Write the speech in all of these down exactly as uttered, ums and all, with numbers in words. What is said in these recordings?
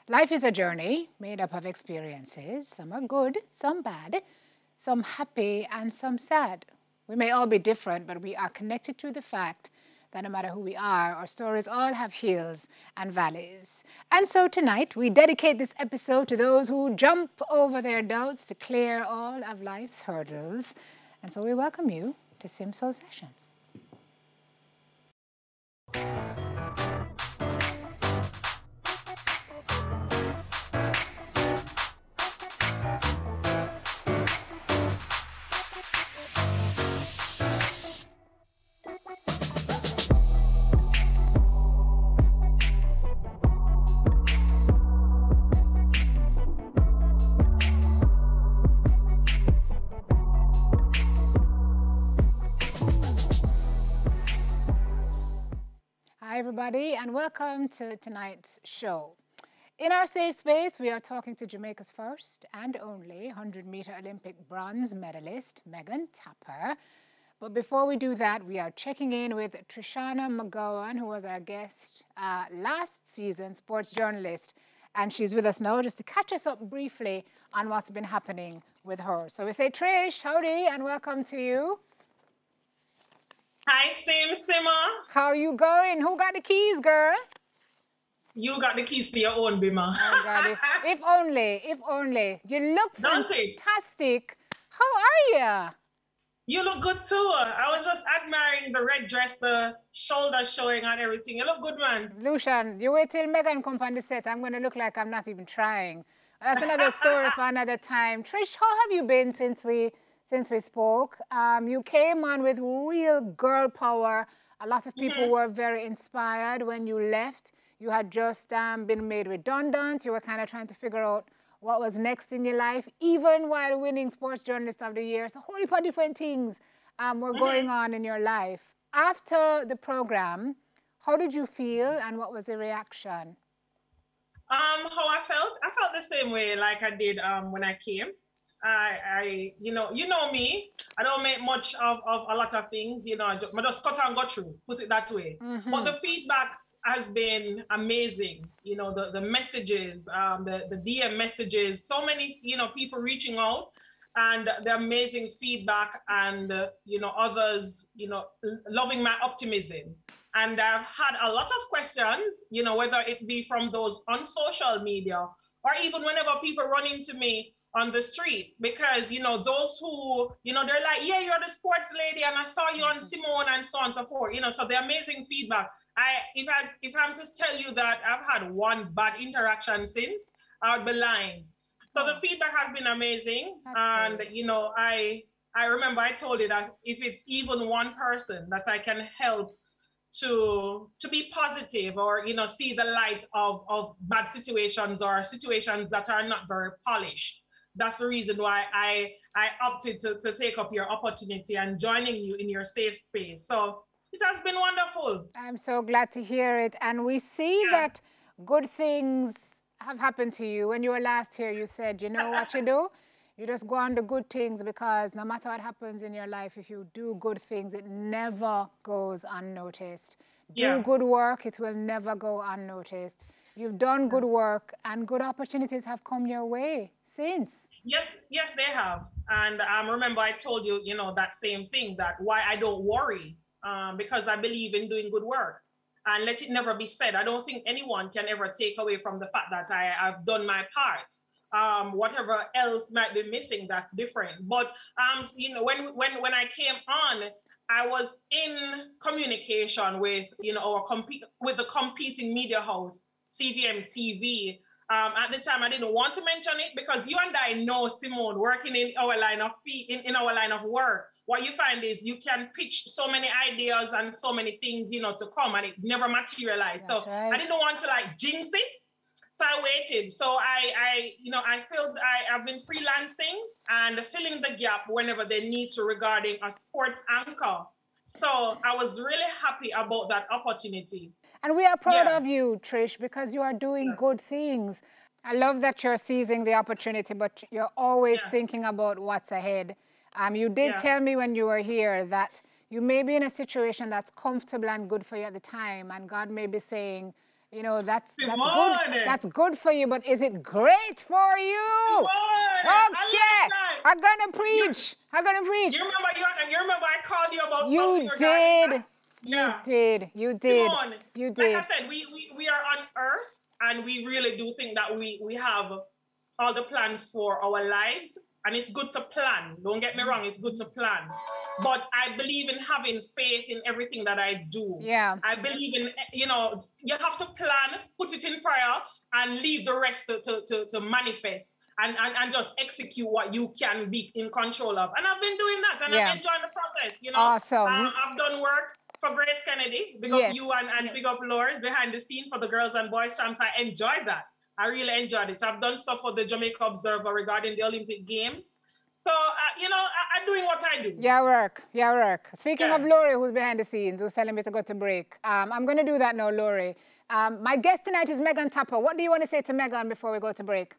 Life is a journey made up of experiences. Some are good, some bad, some happy, and some sad. We may all be different, but we are connected to the fact that no matter who we are, our stories all have hills and valleys. And so tonight, we dedicate this episode to those who jump over their doubts to clear all of life's hurdles. And so we welcome you to Simsoul Sessions. Hi, everybody, and welcome to tonight's show. In our safe space, we are talking to Jamaica's first and only one hundred meter Olympic bronze medalist, Megan Tapper. But before we do that, we are checking in with Trishana McGowan, who was our guest uh, last season, sports journalist. And she's with us now just to catch us up briefly on what's been happening with her. So we say, Trish, howdy, and welcome to you. Hi, Sim Simmer. How you going? Who got the keys, girl? You got the keys to your own, Bima. Oh, God, if, if only, if only. You look Don't fantastic. It? How are you? You look good too. I was just admiring the red dress, the shoulders showing and everything. You look good, man. Lucian, you wait till Megan comes on the set. I'm going to look like I'm not even trying. That's another story for another time. Trish, how have you been since we... Since we spoke? Um, you came on with real girl power. A lot of people mm-hmm. were very inspired when you left. You had just um, been made redundant. You were kind of trying to figure out what was next in your life, even while winning Sports Journalist of the Year. So a whole heap of different things um, were going on in your life. After the program, how did you feel and what was the reaction? Um, how I felt? I felt the same way like I did um, when I came. I, I, you know, you know me. I don't make much of, of a lot of things. You know, I just, I just cut and go through. Put it that way. Mm-hmm. But the feedback has been amazing. You know, the the messages, um, the the D M messages. So many, you know, people reaching out, and the amazing feedback, and uh, you know, others, you know, loving my optimism. And I've had a lot of questions. You know, whether it be from those on social media or even whenever people run into me on the street, because, you know, those who, you know, they're like, yeah, you're the sports lady and I saw you on Simone and so on and so forth, you know, so the amazing feedback. I, if I, if I'm to tell you that I've had one bad interaction since, I would be lying. So the feedback has been amazing. That's and, great. You know, I, I remember I told you that if it's even one person that I can help to, to be positive or, you know, see the light of, of bad situations or situations that are not very polished, that's the reason why I, I opted to, to take up your opportunity and joining you in your safe space. So it has been wonderful. I'm so glad to hear it. And we see yeah. that good things have happened to you. When you were last here, you said, you know what you do? You just go on the good things, because no matter what happens in your life, if you do good things, it never goes unnoticed. Do yeah. good work, it will never go unnoticed. You've done good work and good opportunities have come your way since. Yes, yes, they have. And um, remember, I told you, you know, that same thing, that why I don't worry, um, because I believe in doing good work. And let it never be said, I don't think anyone can ever take away from the fact that I have done my part. Um, whatever else might be missing, that's different. But, um, you know, when, when, when I came on, I was in communication with, you know, our comp- with the competing media house, C V M T V. Um, at the time, I didn't want to mention it because you and I know, Simone, working in our line of in, in our line of work. What you find is you can pitch so many ideas and so many things, you know, to come, and it never materialized. That's so right. I didn't want to like jinx it, so I waited. So I, I, you know, I feel I, I've been freelancing and filling the gap whenever they need to regarding a sports anchor. So I was really happy about that opportunity. And we are proud yeah. of you, Trish, because you are doing yeah. good things. I love that you're seizing the opportunity, but you're always yeah. thinking about what's ahead. Um, you did yeah. tell me when you were here that you may be in a situation that's comfortable and good for you at the time, and God may be saying, You know, that's that's Simone. good. That's good for you, but is it great for you? Simone. Okay, I'm gonna preach. I'm gonna preach. You remember? You, you remember? I called you about You something did. That? You Yeah. did. You did. Simone, you did. Like I said, we, we we are on Earth, and we really do think that we we have all the plans for our lives, and it's good to plan. Don't get me wrong, it's good to plan. But I believe in having faith in everything that I do. Yeah. I believe in, you know, you have to plan, put it in prayer, and leave the rest to, to, to, to manifest and, and, and just execute what you can be in control of. And I've been doing that, and yeah. I'm enjoying the process, you know. Awesome. Uh, I've done work for Grace Kennedy, big yes. up you and, and yes. big up Lors behind the scene for the girls and boys champs. I enjoyed that. I really enjoyed it. I've done stuff for the Jamaica Observer regarding the Olympic Games. So, uh, you know, I, I'm doing what I do. Yeah, work. Yeah, work. Speaking yeah. of Laurie, who's behind the scenes, who's telling me to go to break, um, I'm going to do that now, Laurie. Um, my guest tonight is Megan Tapper. What do you want to say to Megan before we go to break?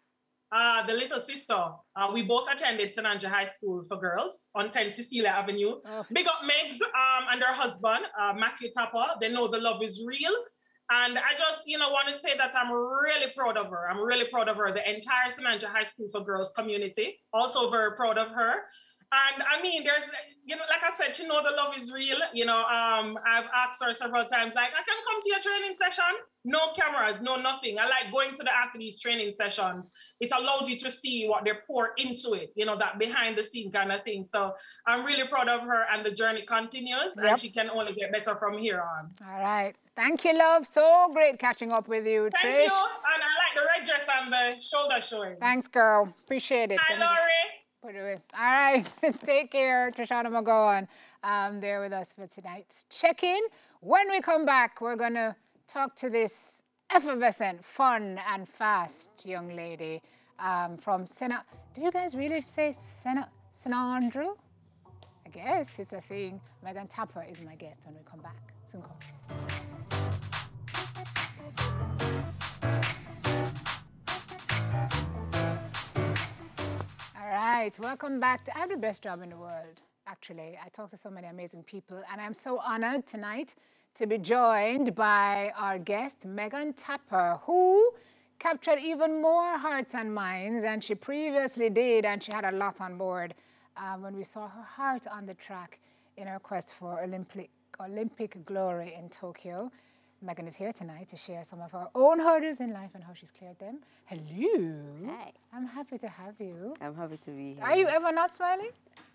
Uh, the little sister. Uh, we both attended Saint Andrew High School for girls on ten Cecilia Avenue. Oh. Big up Megs um, and her husband, uh, Matthew Tapper. They know the love is real. And I just, you know, want to say that I'm really proud of her. I'm really proud of her. The entire Saint Andrew High School for Girls community, also very proud of her. And I mean, there's, you know, like I said, she know the love is real. You know, um, I've asked her several times, like, I can come to your training session. No cameras, no nothing. I like going to the athletes' training sessions. It allows you to see what they pour into it, you know, that behind the scene kind of thing. So I'm really proud of her, and the journey continues, yep. and she can only get better from here on. All right. Thank you, love. So great catching up with you, Thank Trish. you. And I like the red dress and the shoulder showing. Thanks, girl. Appreciate it. Hi, Laurie. Put it away. All right. Take care. Trishana McGowan um, there with us for tonight's check-in. When we come back, we're going to talk to this effervescent, fun, and fast young lady um, from Sena. Do you guys really say Sena, Saint Andrew? I guess it's a thing. Megan Tapper is my guest when we come back. Soon come. All right, welcome back. To, I have the best job in the world, actually. I talk to so many amazing people, and I'm so honored tonight to be joined by our guest, Megan Tapper, who captured even more hearts and minds than she previously did, and she had a lot on board uh, when we saw her heart on the track in her quest for Olympic, Olympic glory in Tokyo. Megan is here tonight to share some of her own hurdles in life and how she's cleared them. Hello. Hi. I'm happy to have you. I'm happy to be here. Are you ever not smiling?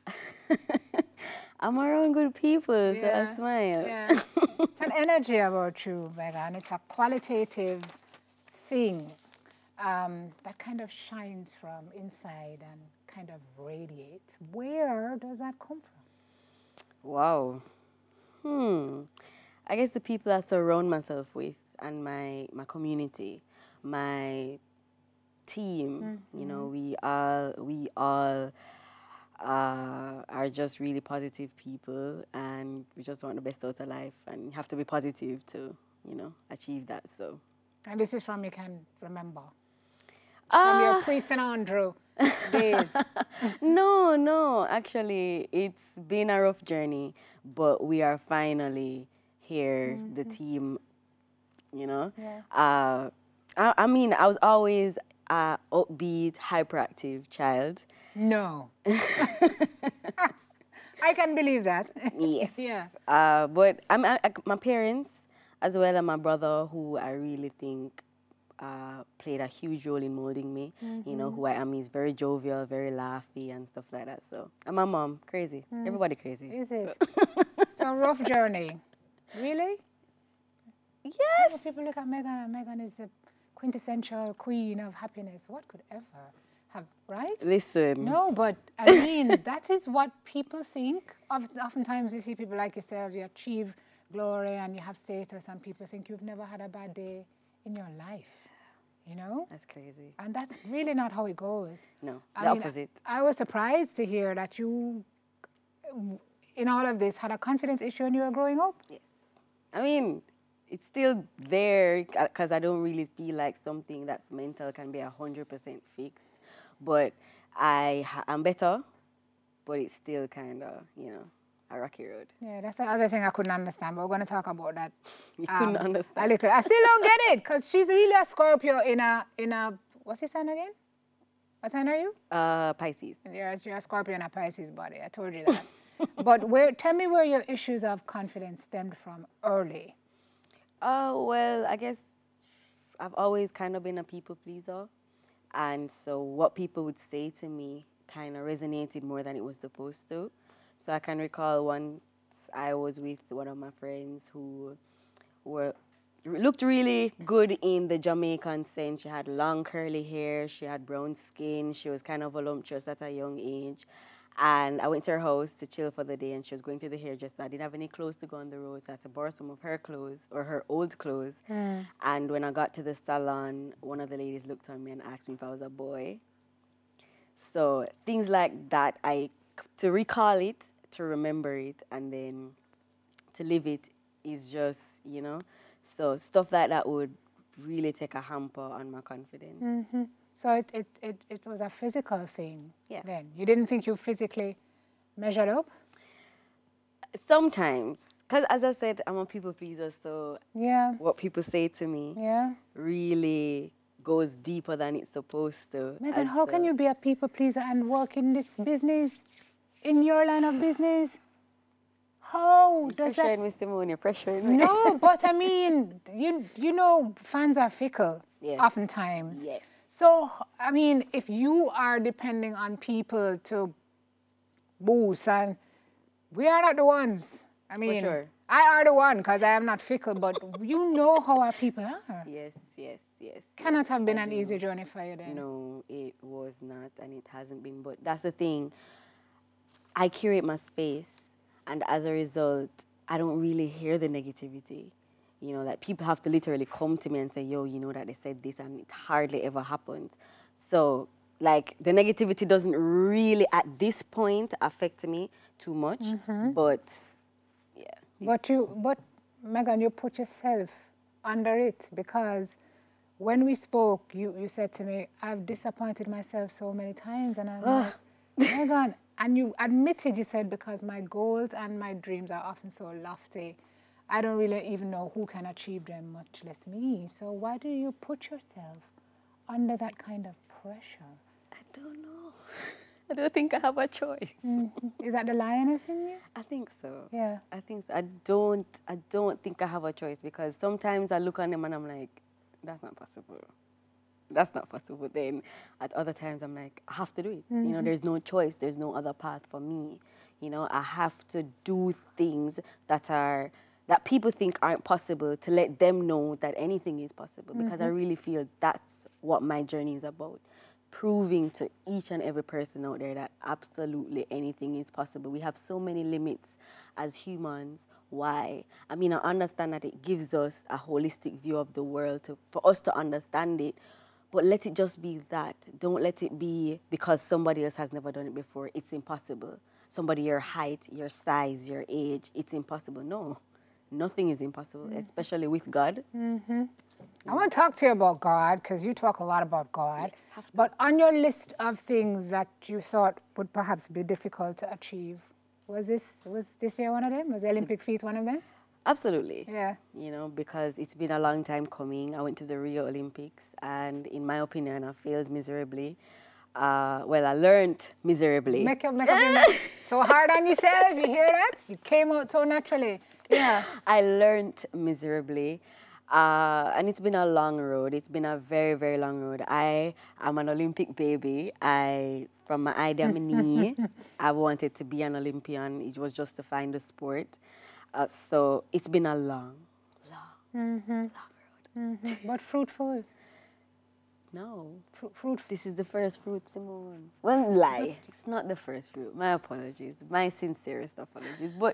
I'm around good people, yeah. so I smile. Yeah. It's an energy about you, Megan. It's a qualitative thing um, that kind of shines from inside and kind of radiates. Where does that come from? Wow. Hmm. I guess the people I surround myself with and my, my community, my team, mm-hmm. you know, we all, we all uh, are just really positive people, and we just want the best out of life, and you have to be positive to, you know, achieve that, so. And this is from you can remember? Uh, from your pre-Saint Andrew days? No, no, actually, it's been a rough journey, but we are finally here, mm-hmm. the team, you know. Yeah. Uh, I, I mean, I was always a upbeat, hyperactive child. No. I can believe that. Yes. Yeah. Uh, but I'm, I, my parents, as well as my brother, who I really think uh, played a huge role in molding me. Mm-hmm. You know, who I am. He's very jovial, very laughy and stuff like that. So, and my mom, crazy. Mm. Everybody crazy. Is it? So. So rough journey. Really? Yes. People look at Megan, and Megan is the quintessential queen of happiness. What could ever have, right? Listen. No, but I mean, that is what people think. Oftentimes you see people like yourselves, you achieve glory and you have status, and people think you've never had a bad day in your life, you know? That's crazy. And that's really not how it goes. No, I the mean, opposite. I was surprised to hear that you, in all of this, had a confidence issue when you were growing up. Yes. I mean, it's still there because I don't really feel like something that's mental can be one hundred percent fixed. But I, I'm better, but it's still kind of, you know, a rocky road. Yeah, that's the other thing I couldn't understand, but we're going to talk about that. You couldn't um, understand? A little. I still don't get it, because she's really a Scorpio in a, in a, what's his sign again? What sign are you? Uh, Pisces. You're, you're a Scorpio in a Pisces body. I told you that. But where, tell me where your issues of confidence stemmed from early. Oh, well, I guess I've always kind of been a people pleaser. And so what people would say to me kind of resonated more than it was supposed to. So I can recall once I was with one of my friends who were looked really good in the Jamaican sense. She had long curly hair, she had brown skin, she was kind of voluptuous at a young age. And I went to her house to chill for the day, and she was going to the hairdresser. I didn't have any clothes to go on the road, so I had to borrow some of her clothes, or her old clothes. Mm. And when I got to the salon, one of the ladies looked on me and asked me if I was a boy. So things like that, I, to recall it, to remember it, and then to live it is just, you know. So stuff like that would really take a hamper on my confidence. Mm-hmm. So it, it, it, it was a physical thing, yeah. Then? You didn't think you physically measured up? Sometimes. Because as I said, I'm a people pleaser, so yeah. what people say to me yeah. really goes deeper than it's supposed to. Megan, how so can you be a people pleaser and work in this business, in your line of business? How you're does pressuring that... me, Simone, you're pressuring me. No, but I mean, you, you know, fans are fickle, yes. oftentimes. Yes. So, I mean, if you are depending on people to boost, and we are not the ones. I mean, for sure. I are the one because I am not fickle, but you know how our people are. Yes, yes, yes. Cannot yes, have been I an do. easy journey for you then. No, it was not, and it hasn't been. But that's the thing. I curate my space, and as a result, I don't really hear the negativity. You know, that people have to literally come to me and say, yo, you know that they said this, and it hardly ever happens. So, like, the negativity doesn't really, at this point, affect me too much. Mm-hmm. But, yeah. But you, but, Megan, you put yourself under it, because when we spoke, you, you said to me, I've disappointed myself so many times. And I'm like, Megan, and you admitted, you said, because my goals and my dreams are often so lofty, I don't really even know who can achieve them, much less me. So why do you put yourself under that kind of pressure? I don't know. I don't think I have a choice. Mm-hmm. Is that the lioness in you? I think so. Yeah. I think so. I don't, I don't think I have a choice, because sometimes I look on them and I'm like, that's not possible. That's not possible. Then at other times I'm like, I have to do it. Mm-hmm. You know, there's no choice. There's no other path for me. You know, I have to do things that are, that people think aren't possible, to let them know that anything is possible, because mm-hmm. I really feel that's what my journey is about. Proving to each and every person out there that absolutely anything is possible. We have so many limits as humans. Why? I mean, I understand that it gives us a holistic view of the world to, for us to understand it, but let it just be that. Don't let it be because somebody else has never done it before, it's impossible. Somebody your height, your size, your age, it's impossible. No. Nothing is impossible, mm-hmm. especially with God. Mm-hmm. I want to talk to you about God, because you talk a lot about God. Yes, but on your list of things that you thought would perhaps be difficult to achieve, was this was this year one of them? Was the Olympic feat one of them? Absolutely. Yeah. You know, because it's been a long time coming. I went to the Rio Olympics, and in my opinion, I failed miserably. Uh, well, I learned miserably. Make up, make up, so hard on yourself, you hear that? You came out so naturally. Yeah. I learned miserably. Uh, and it's been a long road. It's been a very, very long road. I am an Olympic baby. I, from my idea of my knee, I wanted to be an Olympian. It was just to find the sport. Uh, so it's been a long, long, mm-hmm. long road. Mm-hmm. But fruitful. No. Fruit, fruit. This is the first fruit, Simone. Well, lie. It's not the first fruit. My apologies. My sincerest apologies. But,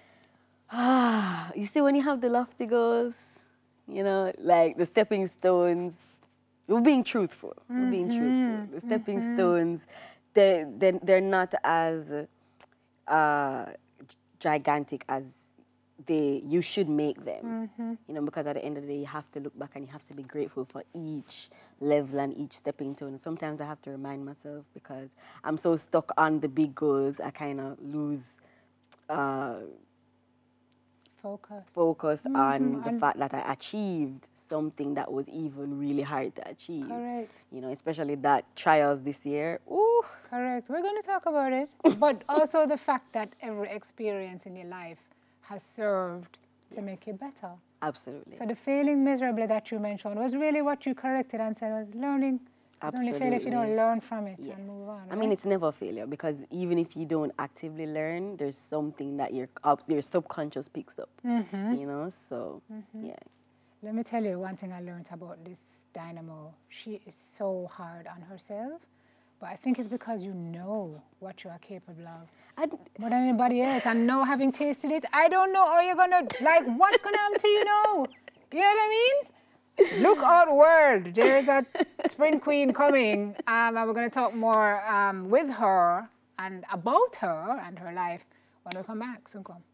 ah, you see, when you have the lofty goals, you know, like the stepping stones, we're being truthful. Mm-hmm. We're being truthful. The stepping mm-hmm. stones, they're, they're, they're not as uh, gigantic as they you should make them. Mm-hmm. You know, because at the end of the day, you have to look back and you have to be grateful for each level and each stepping stone. And sometimes I have to remind myself, because I'm so stuck on the big goals, I kind of lose uh, Focus. focused Mhm, on the and- fact that I achieved something that was even really hard to achieve. Correct. You know, especially that trials this year. Ooh. Correct. We're going to talk about it. But also the fact that every experience in your life has served to Yes. make you better. Absolutely. So the failing miserably that you mentioned was really what you corrected and said was learning. It's only fail if you don't Absolutely. learn from it Yes. and move on. I mean, right? it's never a failure because even if you don't actively learn, there's something that your up- your subconscious picks up. Mm-hmm. You know, so yeah. Let me tell you one thing I learned about this Dynamo. She is so hard on herself, but I think it's because you know what you are capable of I, more than anybody else. And now having tasted it, I don't know how you're gonna like what's gonna happen to you now. You know what I mean? Look out, world! There is a spring queen coming, um, and we're gonna talk more um, with her and about her and her life when we come back. Soon come.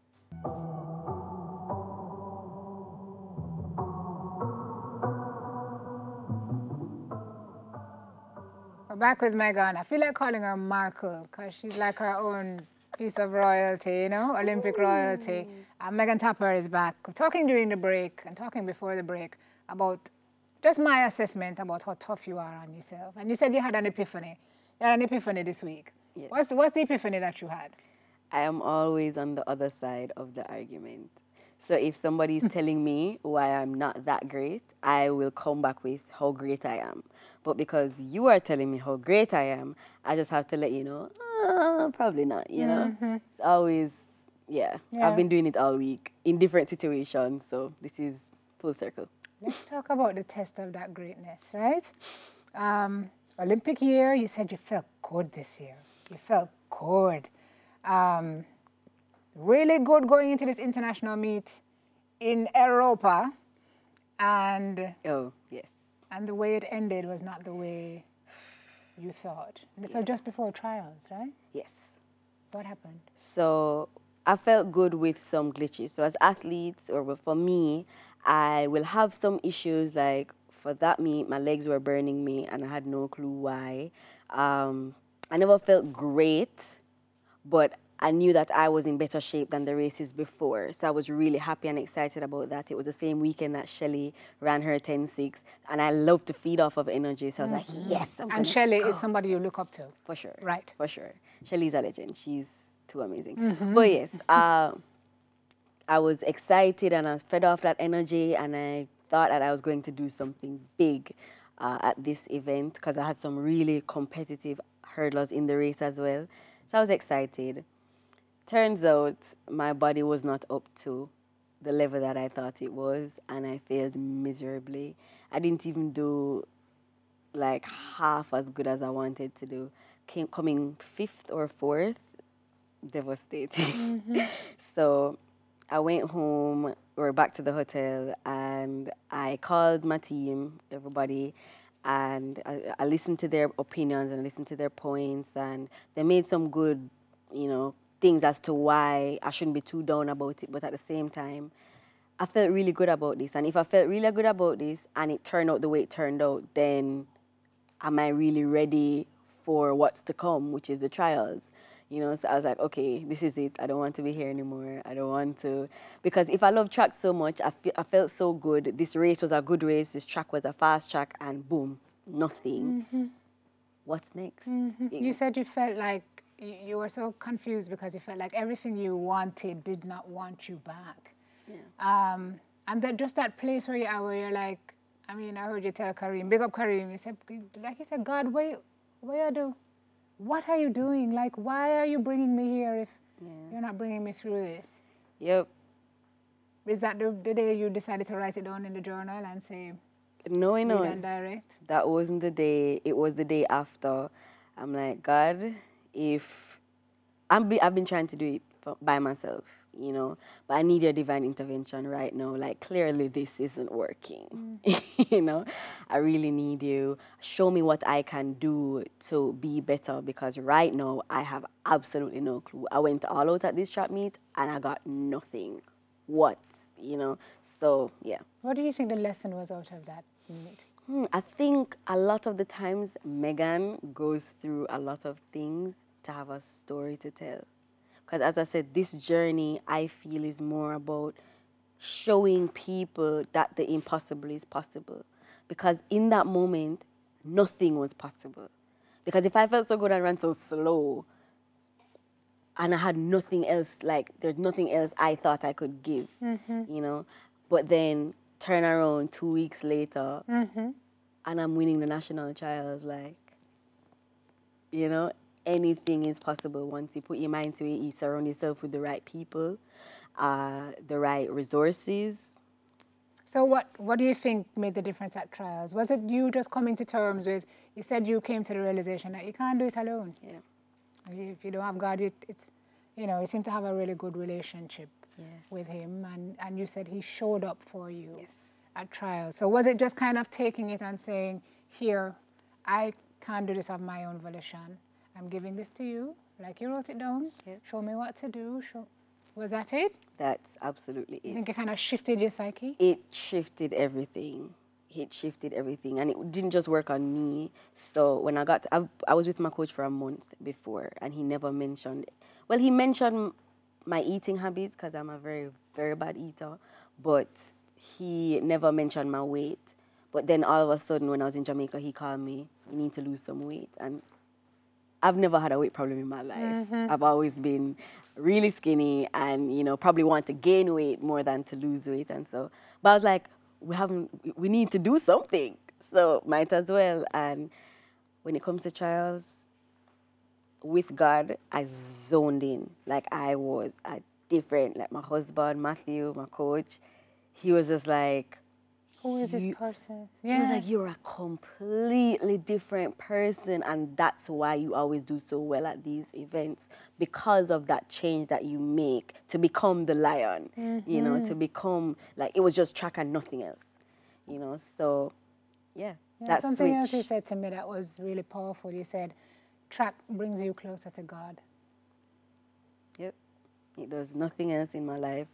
We're back with Megan. I feel like calling her Markle because she's like her own piece of royalty, you know, Olympic royalty. And Megan Tapper is back. We're talking during the break and talking before the break about just my assessment about how tough you are on yourself. And you said you had an epiphany. You had an epiphany this week. Yes. What's, the, what's the epiphany that you had? I am always on the other side of the argument. So if somebody is telling me why I'm not that great, I will come back with how great I am. But because you are telling me how great I am, I just have to let you know, uh, probably not, you know? Mm-hmm. It's always, yeah, Yeah. I've been doing it all week in different situations, so this is full circle. Let's talk about the test of that greatness, right? Um, Olympic year, you said you felt good this year. You felt good. Um, really good going into this international meet in Europa. And, Oh, yes. and the way it ended was not the way you thought. And this was just before trials, right? Yes. What happened? So I felt good with some glitches. So as athletes, or well, for me, I will have some issues like for that meet, my legs were burning me and I had no clue why. Um, I never felt great, but I knew that I was in better shape than the races before. So I was really happy and excited about that. It was the same weekend that Shelley ran her ten six, and I love to feed off of energy. So I was like, yes, I'm And gonna Shelley go. is somebody you look up to. For sure. Right. For sure. Shelley's a legend. She's too amazing. But yes, uh, I was excited and I was fed off that energy, and I thought that I was going to do something big uh, at this event because I had some really competitive hurdlers in the race as well. So I was excited. Turns out my body was not up to the level that I thought it was, and I failed miserably. I didn't even do like half as good as I wanted to do. Came coming fifth or fourth, devastating. So I went home, or back to the hotel, and I called my team, everybody, and I, I listened to their opinions and I listened to their points, and they made some good, you know, things as to why I shouldn't be too down about it. But at the same time, I felt really good about this. And if I felt really good about this and it turned out the way it turned out, then am I really ready for what's to come, which is the trials? You know, so I was like, okay, this is it. I don't want to be here anymore. I don't want to. Because if I love track so much, I, fe I felt so good. This race was a good race. This track was a fast track, and boom, nothing. Mm-hmm. What's next? Mm-hmm. It- You said you felt like you, you were so confused because you felt like everything you wanted did not want you back. Yeah. Um, and that just that place where you are, where you're like, I mean, I heard you tell Kareem, big up Kareem, you said, like you said, God, where, where you do? What are you doing? Like, why are you bringing me here if Yeah. you're not bringing me through this? Yep. Is that the, the day you decided to write it down in the journal and say, No, I know. read and direct? That wasn't the day. It was the day after. I'm like, God, if I'm be, I've been trying to do it for, by myself, you know, but I need your divine intervention right now. Like, clearly this isn't working. Mm. You know, I really need you. Show me what I can do to be better, because right now I have absolutely no clue. I went all out at this track meet and I got nothing. What, you know? So, yeah. What do you think the lesson was out of that meet? Hmm, I think a lot of the times Megan goes through a lot of things to have a story to tell. Because as I said, this journey, I feel, is more about showing people that the impossible is possible. Because in that moment, nothing was possible. Because if I felt so good and ran so slow, and I had nothing else, like, there's nothing else I thought I could give, mm-hmm. you know? But then turn around two weeks later, mm-hmm. and I'm winning the national trials, like, you know? Anything is possible once you put your mind to it, you surround yourself with the right people, uh, the right resources. So what, what do you think made the difference at trials? Was it you just coming to terms with, you said you came to the realization that you can't do it alone. Yeah. If you don't have God, it, it's, you know, you seem to have a really good relationship yeah. with him. And, and you said he showed up for you yes. at trials. So was it just kind of taking it and saying, here, I can't do this of my own volition. I'm giving this to you, like you wrote it down. Yep. Show me what to do. Show. Was that it? That's absolutely it. You think it kind of shifted your psyche? It shifted everything. It shifted everything. And it didn't just work on me. So when I got, to, I, I was with my coach for a month before, and he never mentioned it. Well, he mentioned my eating habits, because I'm a very, very bad eater. But he never mentioned my weight. But then all of a sudden, when I was in Jamaica, he called me, you need to lose some weight. And I've never had a weight problem in my life. Mm-hmm. I've always been really skinny and, you know, probably want to gain weight more than to lose weight. And so, but I was like, we haven't, we need to do something. So might as well. And when it comes to trials, with God, I zoned in. Like I was a different, like my husband, Matthew, my coach, he was just like, who is this person? Yeah. He was like, you're a completely different person, and that's why you always do so well at these events, because of that change that you make to become the lion, mm-hmm. you know, to become, like, it was just track and nothing else, you know, so, yeah. yeah that's something switch. else you said to me that was really powerful. You said, track brings you closer to God. Yep. It does nothing else in my life.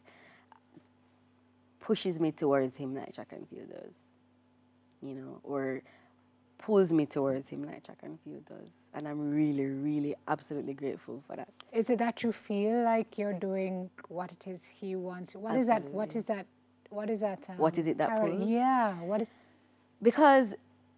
Pushes me towards him like track and field does, you know, or pulls me towards him like track and field does. And I'm really, really, absolutely grateful for that. Is it that you feel like you're doing what it is he wants? What is that? What is that? What is that? Um, what is it that parallel? pulls? Yeah. What is? Because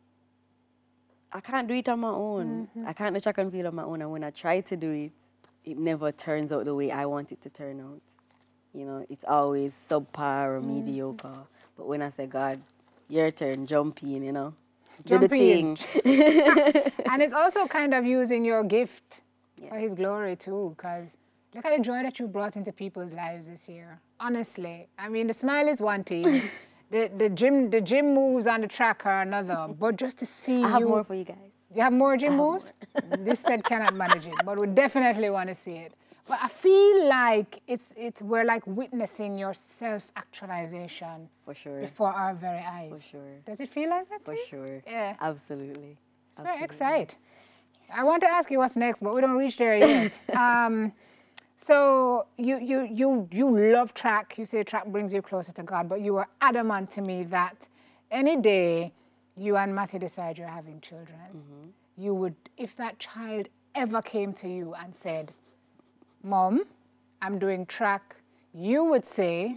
I can't do it on my own. Mm-hmm. I can't do track and field on my own. And when I try to do it, it never turns out the way I want it to turn out. You know, it's always subpar or mm-hmm. mediocre. But when I say, God, your turn, jump in, you know. Jump do the in. thing. And it's also kind of using your gift yeah. for his glory too, because look at the joy that you brought into people's lives this year. Honestly. I mean, the smile is one thing. the, the, gym, the gym moves on the track are another. But just to see I have you, more for you guys. You have more gym moves? This set cannot manage it, but we definitely want to see it. But I feel like it's, it's, we're like witnessing your self-actualization for sure before our very eyes. For sure. Does it feel like that For to you? sure. Yeah. Absolutely. It's Absolutely. very exciting. Yes. I want to ask you what's next, but we don't reach there yet. um, so you, you, you, you love track. You say track brings you closer to God, but you were adamant to me that any day you and Matthew decide you're having children, mm-hmm. you would, if that child ever came to you and said, Mom, I'm doing track, you would say...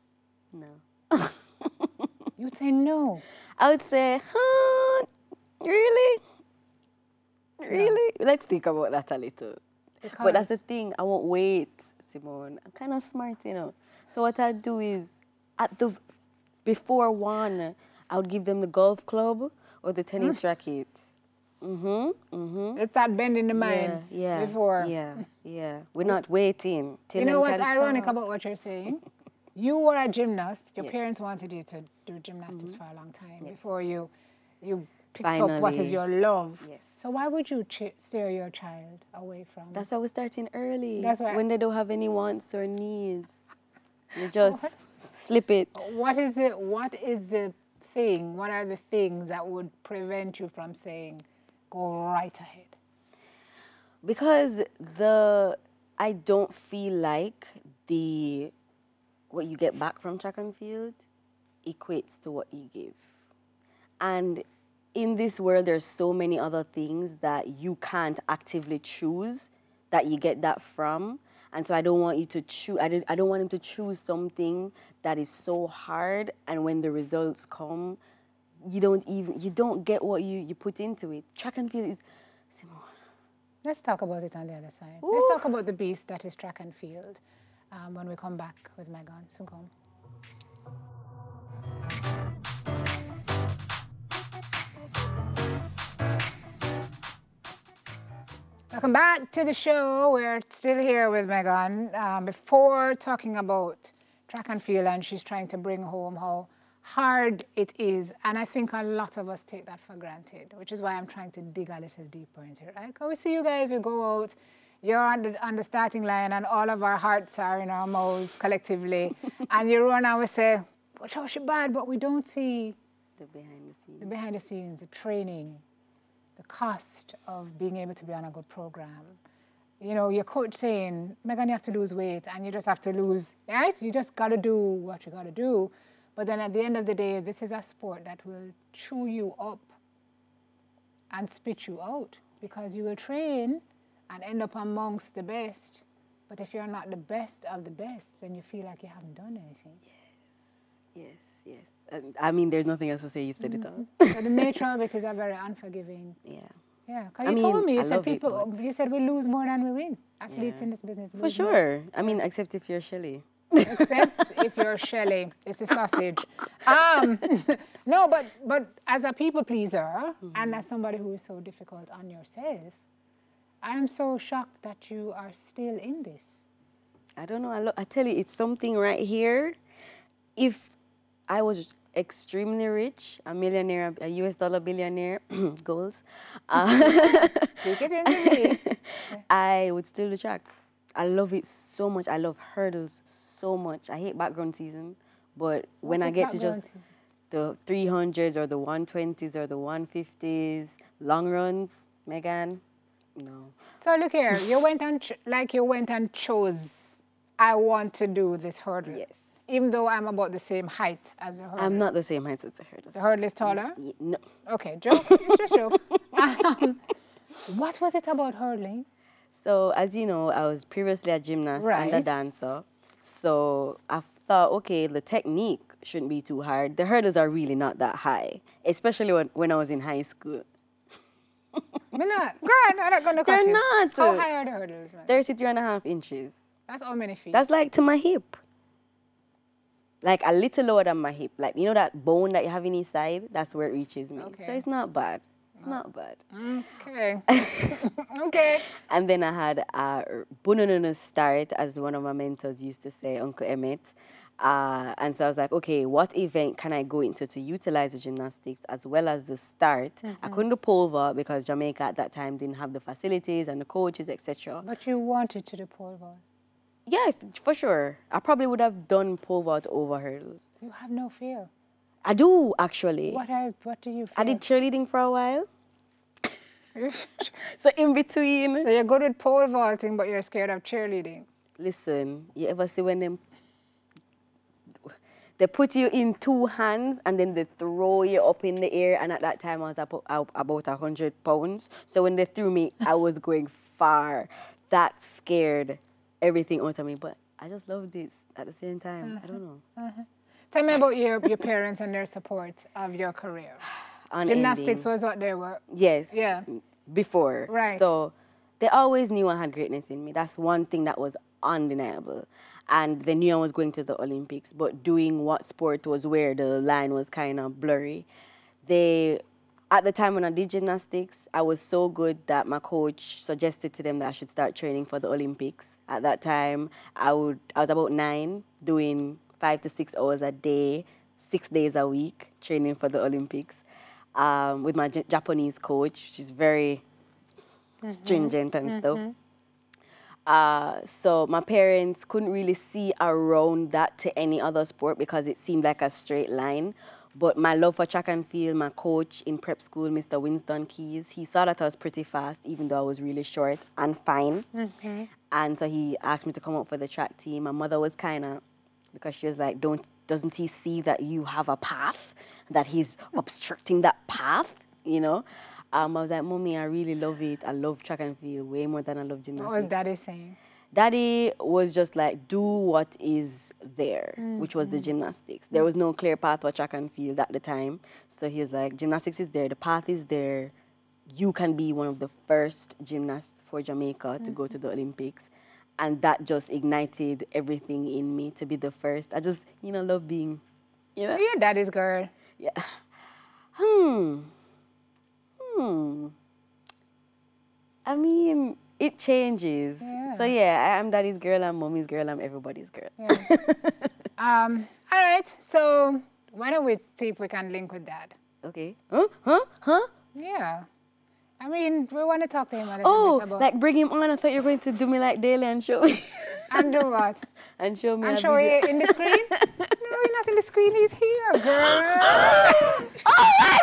No. You'd say no. I would say, huh, really? Really? No. Let's think about that a little. Because but that's the thing, I won't wait, Simone. I'm kind of smart, you know. So what I do is, at the before one, I would give them the golf club or the tennis mm. racket. Mm-hmm, mm-hmm. It's that bend in the mind yeah, yeah, before. Yeah, yeah. We're not waiting till you know what's ironic talk. about what you're saying? You were a gymnast. Your yes. parents wanted you to do gymnastics mm-hmm. for a long time yes. before you you picked Finally. up what is your love. Yes. So why would you ch- steer your child away from? That's why we're starting early. That's why. When they don't have any wants or needs, you just what? slip it. What is it? What is the thing? What are the things that would prevent you from saying, go right ahead? Because the I don't feel like the what you get back from track and field equates to what you give. And in this world, there's so many other things that you can't actively choose that you get that from. And so I don't want you to choose, I, didn't, I don't want him to choose something that is so hard, and when the results come, you don't even, you don't get what you, you put into it. Track and field is, Simone. Let's talk about it on the other side. Ooh. Let's talk about the beast that is track and field um, when we come back with Megan. So come. Welcome back to the show. We're still here with Megan. Um, before talking about track and field, and she's trying to bring home how hard it is. And I think a lot of us take that for granted, which is why I'm trying to dig a little deeper into it, right? Because we see you guys, we go out, you're on the, on the starting line, and all of our hearts are in our mouths collectively. And you run and we say, watch how she bad, but we don't see The behind the scenes. the behind the scenes, the training, the cost of being able to be on a good program. You know, your coach saying, Megan, you have to lose weight, and you just have to lose, right? You just got to do what you got to do. But then at the end of the day, this is a sport that will chew you up and spit you out, because you will train and end up amongst the best. But if you're not the best of the best, then you feel like you haven't done anything. Yes, yes, yes. And, I mean, there's nothing else to say. You've said Mm-hmm. it all. So the nature of it is a very unforgiving. Yeah. Yeah, because I you mean, told me, you I said love it, people, but- you said we lose more than we win. Athletes Yeah. in this business lose For more. sure. I mean, except if you're Shelly. Except if you're Shelley, it's a sausage. Um, no, but but as a people pleaser, mm-hmm. and as somebody who is so difficult on yourself, I am so shocked that you are still in this. I don't know. I, lo- I tell you, it's something right here. If I was extremely rich, a millionaire, a U S dollar billionaire, goals, uh, Take it into me. I would still do track. I love it so much. I love hurdles so much. I hate background season, but when What I is get to background just season? the three hundreds or the one twenties or the one fifties, long runs, Megan, no. So look here, you went and, ch- like you went and chose, I want to do this hurdle. Yes. Even though I'm about the same height as the hurdle. I'm not the same height as the hurdles. The hurdle is taller? Ye- No. Okay, joke. It's just joke. Um, what was it about hurdling? So, as you know, I was previously a gymnast and a Right. dancer. So, I thought, okay, the technique shouldn't be too hard. The hurdles are really not that high, especially when, when I was in high school. Me not. Girl, I'm not going to cut They're you. not. How high are the hurdles, man? thirty-three and a half inches. That's how many feet? That's like to my hip. Like a little lower than my hip. Like, you know that bone that you have in each side? That's where it reaches me. Okay. So, it's not bad. It's not bad. Okay. Okay. And then I had a bunununu start, as one of my mentors used to say, Uncle Emmett. Uh, and so I was like, okay, what event can I go into to utilize the gymnastics as well as the start? Mm-hmm. I couldn't do pole vault because Jamaica at that time didn't have the facilities and the coaches, et cetera. But you wanted to do pole vault. Yeah, f- for sure. I probably would have done pole vault over hurdles. You have no fear. I do, actually. What are, what do you fear? I did cheerleading for a while. So in between, So you're good with pole vaulting, but you're scared of cheerleading. listen, you ever see when them, they put you in two hands and then they throw you up in the air, and at that time I was about, about one hundred pounds. So when they threw me, I was going far. That scared everything out of me, but I just loved it at the same time. I don't know. Uh-huh. Tell me about your, your parents and their support of your career. Unending. Gymnastics was what they were. Yes. Yeah. Before. Right. So they always knew I had greatness in me. That's one thing that was undeniable. And they knew I was going to the Olympics, but doing what sport was where the line was kind of blurry. They, at the time when I did gymnastics, I was so good that my coach suggested to them that I should start training for the Olympics. At that time, I would I was about nine, doing five to six hours a day, six days a week, training for the Olympics. Um, with my J- Japanese coach, she's very mm-hmm. stringent and mm-hmm. stuff. Uh, so my parents couldn't really see around that to any other sport because it seemed like a straight line. But my love for track and field, my coach in prep school, Mister Winston Keys, he saw that I was pretty fast, even though I was really short and fine. Mm-hmm. And so he asked me to come up for the track team. My mother was kind of, because she was like, "Don't, doesn't he see that you have a path, that he's obstructing that path, you know?" Um, I was like, "Mommy, I really love it. I love track and field way more than I love gymnastics." What was Daddy saying? Daddy was just like, do what is there, mm-hmm. which was the gymnastics. There was no clear path for track and field at the time. So he was like, gymnastics is there, the path is there. You can be one of the first gymnasts for Jamaica mm-hmm. to go to the Olympics. And that just ignited everything in me to be the first. I just, you know, love being, you know. You're daddy's girl. Yeah. Hmm. Hmm. I mean, it changes. Yeah. So yeah, I'm daddy's girl, I'm mommy's girl, I'm everybody's girl. Yeah. um, all right, so why don't we see if we can link with dad? Okay. Huh? Huh? Huh? Yeah. I mean, we want to talk to him a little oh, bit about... like bring him on. I thought you were going to do me like Daily and show me. And do what? And show me And show you in the screen? No, you're not in the screen. He's here, girl. Oh, my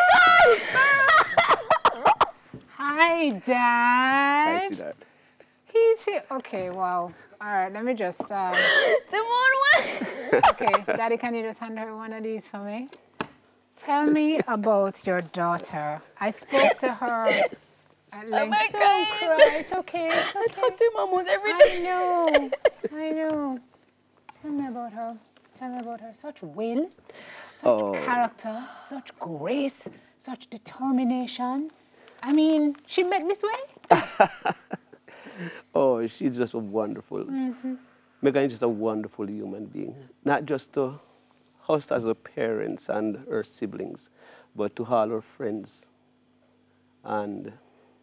God! Hi, Dad. I see that. He's here. Okay, wow. All right, let me just... Um... Simone, what? Okay, Daddy, can you just hand her one of these for me? Tell me about your daughter. I spoke to her at length. Oh my Don't God. cry. It's okay. It's okay. I talk to him almost every day. I know. I know. Tell me about her. Tell me about her. Such will, such oh. character, such grace, such determination. I mean, she met this way? Oh, she's just a wonderful. Mm-hmm. Megan is just a wonderful human being. Not just to us as her parents and her siblings, but to all her friends and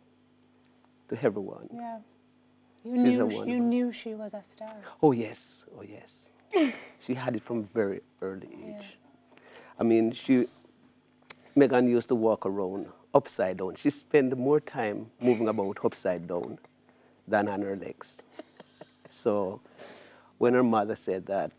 to everyone. Yeah. You She's knew, you knew she was a star. Oh, yes. Oh, yes. She had it from very early age. Yeah. I mean, she, Megan used to walk around upside down. She spent more time moving about upside down than on her legs. So when her mother said that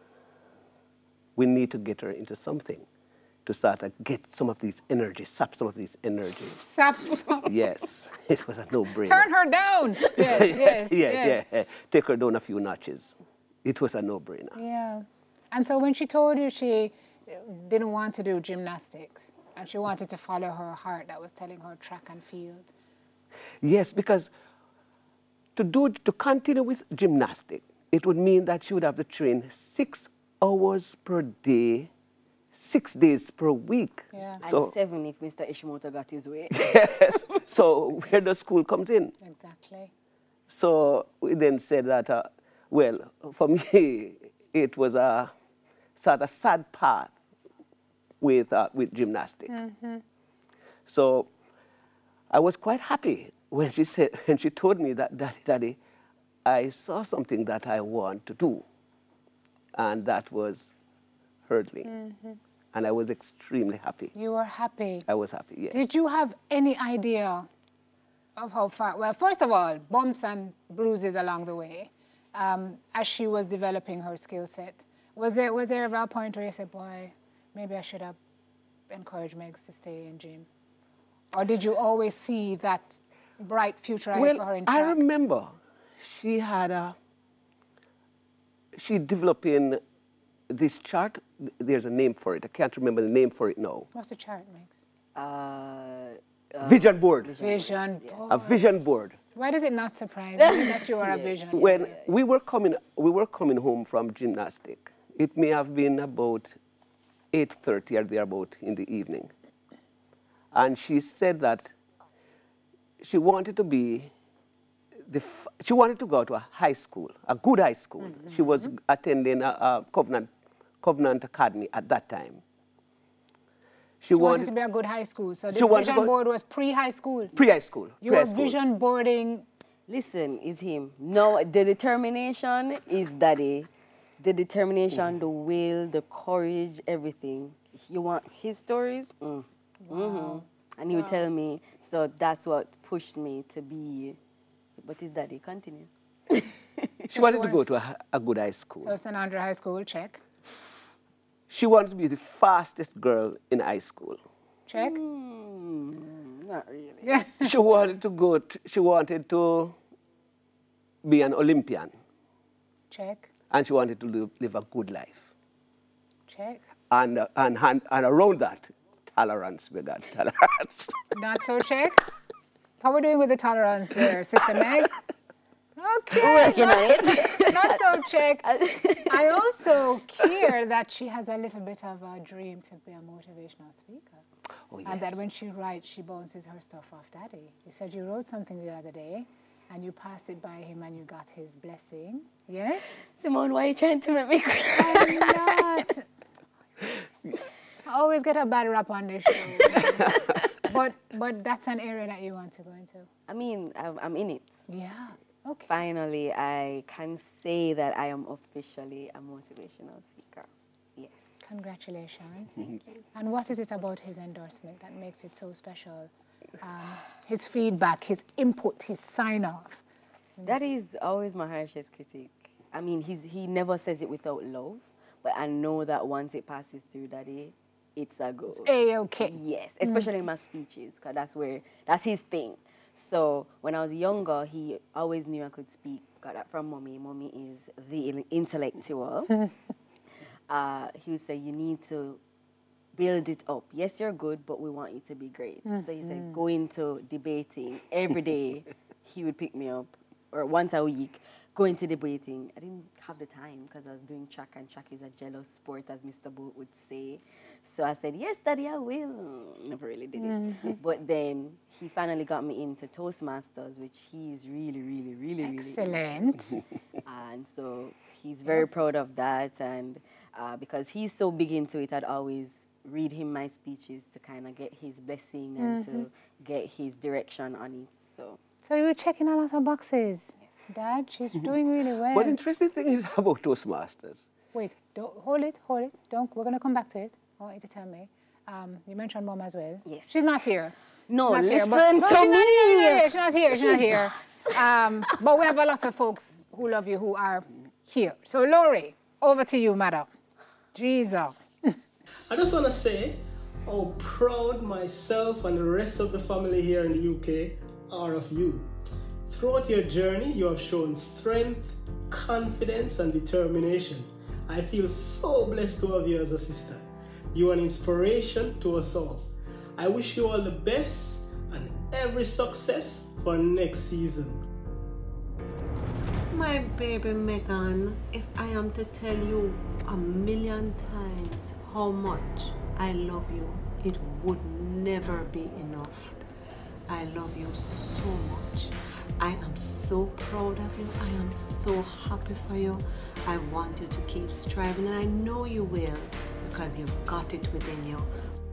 we need to get her into something to start to get some of these energies, sap some of these energies. Sap some? Yes, it was a no-brainer. Turn her down. Yes, yes, yeah, yes. yeah, take her down a few notches. It was a no-brainer. Yeah. And so when she told you she didn't want to do gymnastics and she wanted to follow her heart that was telling her track and field. Yes, because to do to continue with gymnastics, it would mean that she would have to train six hours per day, six days per week. Yeah. So, and seven if Mister Ishimoto got his way. Yes. So where the school comes in. Exactly. So we then said that, uh, well, for me, it was a sort of sad path with, uh, with gymnastics. Mm-hmm. So I was quite happy when she said, when she told me that, Daddy, Daddy, I saw something that I want to do. And that was hurdling. Mm-hmm. And I was extremely happy. You were happy? I was happy, yes. Did you have any idea of how far? Well, first of all, bumps and bruises along the way um, as she was developing her skill set. Was there, was there ever a point where you said, boy, maybe I should have encouraged Megs to stay in gym? Or did you always see that bright future ahead well, for her in track? I remember she had a, she developing this chart. There's a name for it. I can't remember the name for it now. What's the chart, Megs? Uh, uh, vision board. Vision board. A vision board. Why does it not surprise you that you are yeah. a vision? When we were coming, we were coming home from gymnastic, it may have been about eight thirty or thereabout in the evening. And she said that she wanted to be, the f she wanted to go to a high school, a good high school. Mm-hmm. She was attending a, a Covenant, Covenant Academy at that time. She, she wanted, wanted to be a good high school. So this vision board was pre-high school? Pre-high school. You pre were vision boarding. Listen, it's him. No, the determination is Daddy. The determination, the will, the courage, everything. You want his stories? Mm. Wow. Mm-hmm. And he would wow. tell me, so that's what pushed me to be, but his Daddy, continue. She wanted to go to a, a good high school. So Saint Andre High School, check. She wanted to be the fastest girl in high school. Check. Mm, not really. Yeah. She wanted to go, to, she wanted to be an Olympian. Check. And she wanted to live, live a good life. Check. And, uh, and, and, and around that, tolerance, we got tolerance. Not so check. How are we doing with the tolerance there, Sister Meg? Okay. Working on it. Not so check. I also hear that she has a little bit of a dream to be a motivational speaker. Oh, yes. And that when she writes, she bounces her stuff off Daddy. You said you wrote something the other day, and you passed it by him, and you got his blessing. Yes? Simone, why are you trying to make me cry? I'm not. I always get a bad rap on this show. but but that's an area that you want to go into. I mean, I'm, I'm in it. Yeah. Okay. Finally, I can say that I am officially a motivational speaker. Yes. Congratulations. Thank you. And what is it about his endorsement that makes it so special? Um, his feedback, his input, his sign-off. That is always my harshest critic. I mean, he's, he never says it without love, but I know that once it passes through Daddy, it's a go. It's A-okay. Yes, especially mm. in my speeches, because that's where, that's his thing. So when I was younger, he always knew I could speak. Got that from Mommy. Mommy is the intellectual. uh, he would say, you need to build it up. Yes, you're good, but we want you to be great. Mm. So he said, go into debating every day. He would pick me up, or once a week, go into debating. I didn't have the time because I was doing track, and track is a jealous sport, as Mister Boat would say. So I said, yes, Daddy, I will. Never really did it. Mm-hmm. But then he finally got me into Toastmasters, which he's really, really, really, really... Excellent. And so he's very yeah. proud of that. And uh, because he's so big into it, I'd always read him my speeches to kind of get his blessing and mm-hmm. to get his direction on it. So so you were checking a lot of boxes. Yes. Dad, she's doing really well. But the interesting thing is about Toastmasters. Wait, don't, hold it, hold it. Don't, we're going to come back to it. I want you to tell me. Um, you mentioned Mom as well. Yes. She's not here. No, not listen here, but, to no, she's me. Not here, she's not here. She's not here. Um, but we have a lot of folks who love you who are here. So, Lori, over to you, madam. Jesus. I just want to say how proud myself and the rest of the family here in the U K are of you. Throughout your journey, you have shown strength, confidence, and determination. I feel so blessed to have you as a sister. You are an inspiration to us all. I wish you all the best and every success for next season. My baby Megan, if I am to tell you a million times how much I love you, it would never be enough. I love you so much. I am so proud of you. I am so happy for you. I want you to keep striving, and I know you will, because you've got it within you.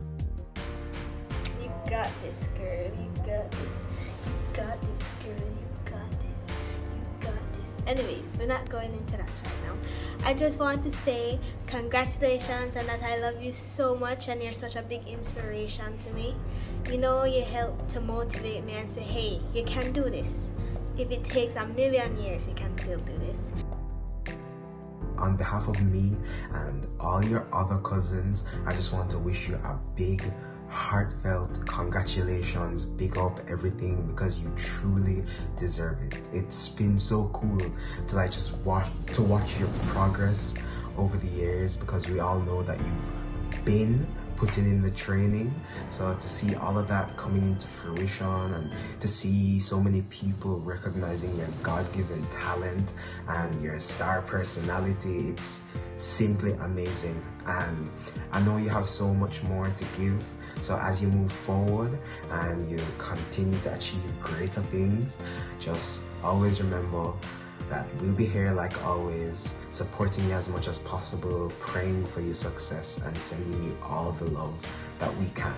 You got this, girl. You got this. You got this, girl. You got this. You got this. Anyways, we're not going into that right now. I just want to say congratulations and that I love you so much, and you're such a big inspiration to me. You know, you help to motivate me and say, hey, you can do this. If it takes a million years, you can still do this. On behalf of me and all your other cousins, I just want to wish you a big, heartfelt congratulations, big up everything, because you truly deserve it. It's been so cool to like just watch to watch your progress over the years, because we all know that you've been putting in the training. So to see all of that coming into fruition, and to see so many people recognizing your God-given talent and your star personality, it's simply amazing. And I know you have so much more to give. So as you move forward and you continue to achieve greater things, just always remember that we'll be here like always, supporting you as much as possible, praying for your success, and sending you all the love that we can.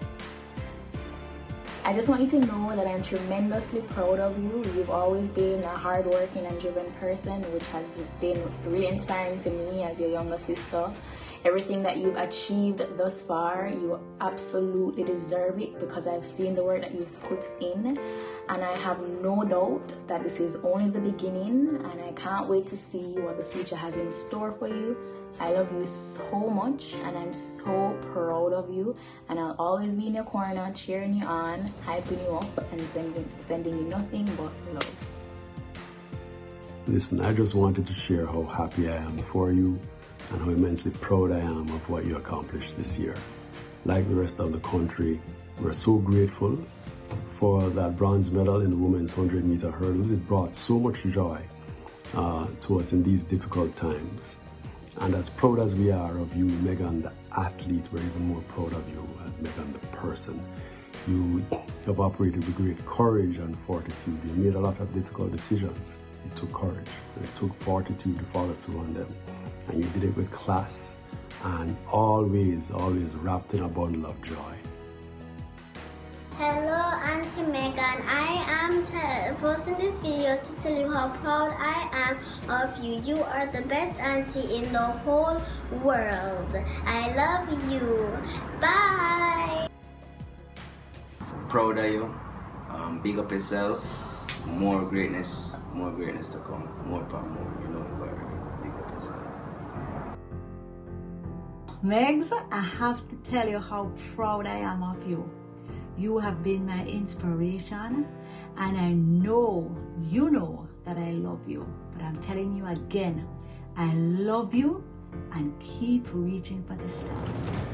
I just want you to know that I'm tremendously proud of you. You've always been a hardworking and driven person, which has been really inspiring to me as your younger sister. Everything that you've achieved thus far, you absolutely deserve it, because I've seen the work that you've put in, and I have no doubt that this is only the beginning, and I can't wait to see what the future has in store for you. I love you so much, and I'm so proud of you, and I'll always be in your corner, cheering you on, hyping you up, and sending, sending you nothing but love. Listen, I just wanted to share how happy I am for you and how immensely proud I am of what you accomplished this year. Like the rest of the country, we're so grateful for that bronze medal in the women's one hundred meter hurdles. It brought so much joy uh, to us in these difficult times. And as proud as we are of you, Megan, the athlete, we're even more proud of you as Megan, the person. You have operated with great courage and fortitude. You made a lot of difficult decisions. It took courage, and it took fortitude to follow through on them. And you did it with class and always, always wrapped in a bundle of joy. Hello, Auntie Megan. I am posting this video to tell you how proud I am of you. You are the best auntie in the whole world. I love you. Bye. Proud of you. Um, big up yourself. More greatness. More greatness to come. More upon more. You know it, but big up yourself. Megs, I have to tell you how proud I am of you. You have been my inspiration, and I know, you know that I love you. But I'm telling you again, I love you, and keep reaching for the stars.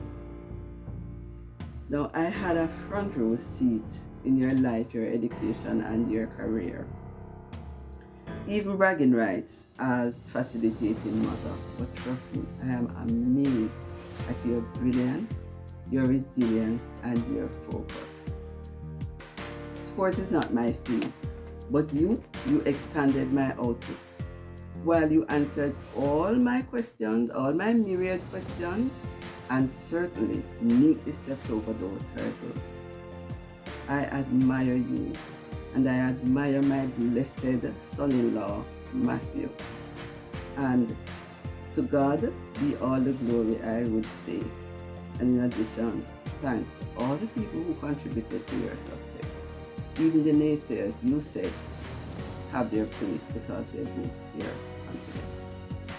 Now, I had a front row seat in your life, your education, and your career. Even bragging rights as facilitating mother. But trust me, I am amazed at your brilliance, your resilience, and your focus. Sports is not my field, but you, you expanded my outlook. While you answered all my questions, all my myriad questions, and certainly neatly stepped over those hurdles. I admire you, and I admire my blessed son-in-law, Matthew. And to God be all the glory, I would say. And in addition, thanks to all the people who contributed to your success. Even the naysayers you said have their place because they boost your confidence.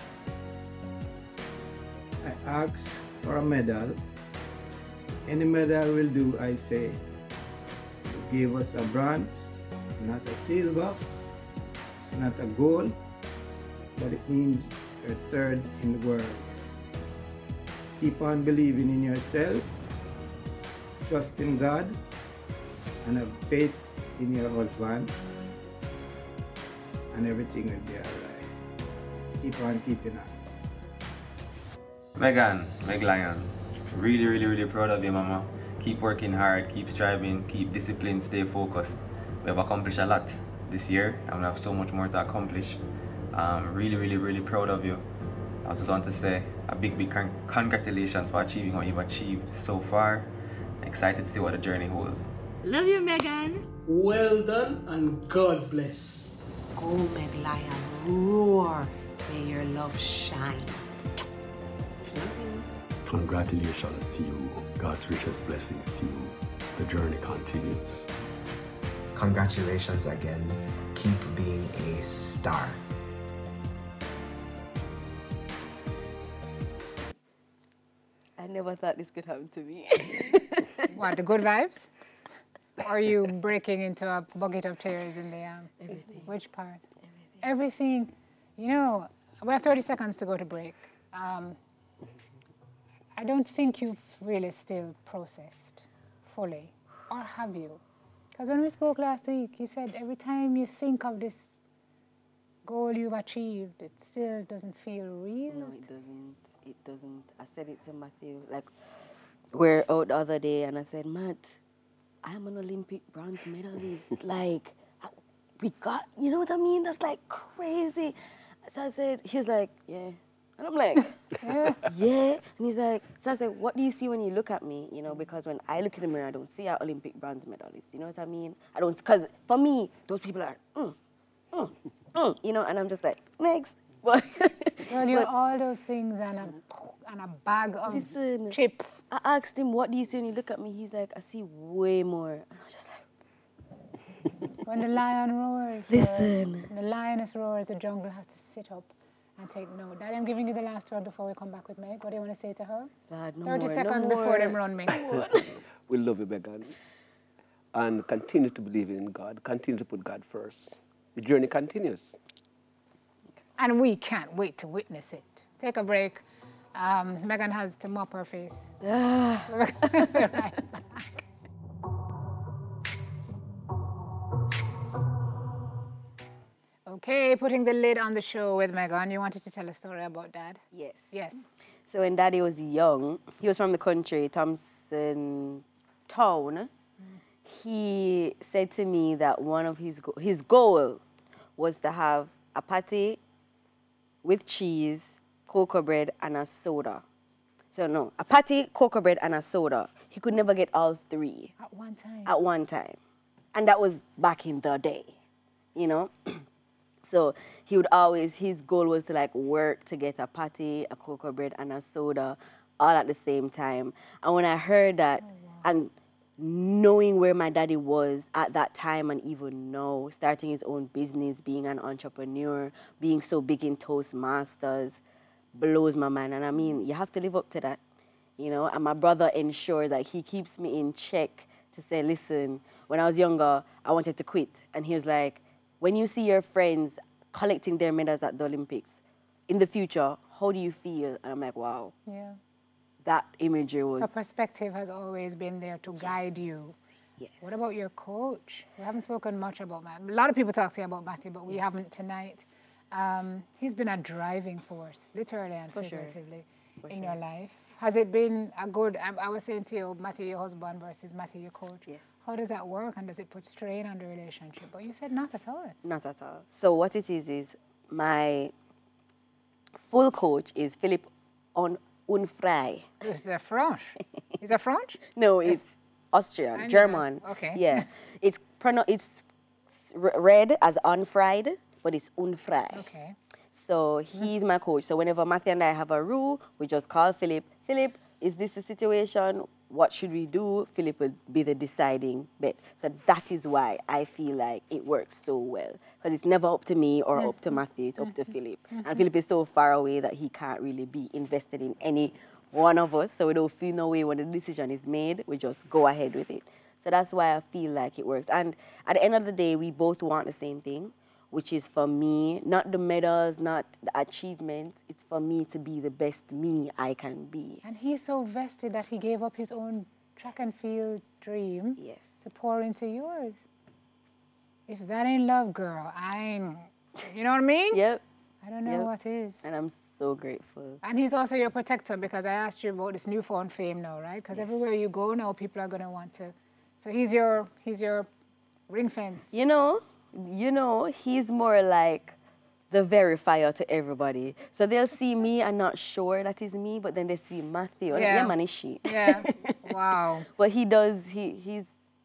I asked for a medal. Any medal will do, I say. You gave us a bronze. It's not a silver. It's not a gold. But it means you're third in the world. Keep on believing in yourself, trust in God, and have faith in your husband, and everything will be alright. Keep on keeping on. Megan, Meg Lion, really, really, really proud of you, Mama. Keep working hard, keep striving, keep disciplined, stay focused. We have accomplished a lot this year, and we have so much more to accomplish. Um, really, really, really proud of you. I just want to say a big, big con congratulations for achieving what you've achieved so far. Excited to see what the journey holds. Love you, Megan. Well done, and God bless. Go, Meg Lion, roar. May your love shine. Love you. Congratulations to you. God's richest blessings to you. The journey continues. Congratulations again. Keep being a star. I never thought this could happen to me. What, the good vibes? Or are you breaking into a bucket of tears in the... Um, Everything. Which part? Everything. Everything. You know, we have thirty seconds to go to break. Um, I don't think you've really still processed fully. Or have you? Because when we spoke last week, you said every time you think of this goal you've achieved, it still doesn't feel real. No, it doesn't. It doesn't. I said it to Matthew. Like, we're out the other day, and I said, Matt, I'm an Olympic bronze medalist. Like, we got, you know what I mean? That's like crazy. So I said, he was like, yeah. And I'm like, yeah. yeah. And he's like, so I said, what do you see when you look at me? You know, because when I look in the mirror, I don't see an Olympic bronze medalist. You know what I mean? I don't, because for me, those people are, mm, mm, mm, you know, and I'm just like, next. But, well, you're but, all those things and a, and a bag of listen, chips. I asked him, what do you see when you look at me? He's like, I see way more. And I was just like... When the lion roars, listen. When the lioness roars, the jungle has to sit up and take note. Daddy, I'm giving you the last word before we come back with Meg. What do you want to say to her? God, no thirty more, seconds no before more. them run me. We love you, Megan. And continue to believe in God. Continue to put God first. The journey continues. And we can't wait to witness it. Take a break. Um, Megan has to mop her face. We'll be right back. Okay, putting the lid on the show with Megan. You wanted to tell a story about Dad? Yes. Yes. So when Daddy was young, he was from the country, Thompson Town. Mm. He said to me that one of his go his goal was to have a patty with cheese, cocoa bread, and a soda. So no, a patty, cocoa bread, and a soda. He could never get all three. At one time? At one time. And that was back in the day, you know? So he would always, his goal was to like work to get a patty, a cocoa bread, and a soda all at the same time. And when I heard that, oh, wow. and knowing where my daddy was at that time and even now, starting his own business, being an entrepreneur, being so big in Toastmasters, blows my mind. And I mean, you have to live up to that, you know? And my brother ensures that he keeps me in check to say, listen, when I was younger, I wanted to quit. And he was like, when you see your friends collecting their medals at the Olympics, in the future, how do you feel? And I'm like, wow. Yeah. That imagery was... So perspective has always been there to yes. guide you. Yes. What about your coach? We haven't spoken much about Matthew. A lot of people talk to you about Matthew, but we yes. haven't tonight. Um, he's been a driving force, literally and For figuratively, sure. in sure. your life. Has it been a good, I, I was saying to you, Matthew, your husband versus Matthew, your coach. Yes. How does that work and does it put strain on the relationship? But you said not at all. Not at all. So what it is is my full coach is Philip on Unfrei. Is a French? Is that French? No, it's, it's Austrian, German. That. Okay. Yeah. It's it's read as unfried, but it's Unfrei. Okay. So he's my coach. So whenever Matthew and I have a rule, we just call Philip. Philip, is this the situation? What should we do? Philip will be the deciding bit. So that is why I feel like it works so well. Because it's never up to me or mm-hmm. up to Matthew, it's mm-hmm. up to Philip. Mm-hmm. And Philip is so far away that he can't really be invested in any one of us. So we don't feel no way when the decision is made, we just go ahead with it. So that's why I feel like it works. And at the end of the day, we both want the same thing, which is for me, not the medals, not the achievements. It's for me to be the best me I can be. And he's so vested that he gave up his own track and field dream yes. to pour into yours. If that ain't love, girl, I ain't, you know what I mean? Yep. I don't know yep. what is. And I'm so grateful. And he's also your protector because I asked you about this newfound fame now, right? Because yes. everywhere you go now, people are going to want to. So he's your, he's your ring fence. You know, You know, he's more like the verifier to everybody. So they'll see me and not sure that is me, but then they see Matthew. Yeah, yeah man, is she? Yeah, wow. But he does, he he's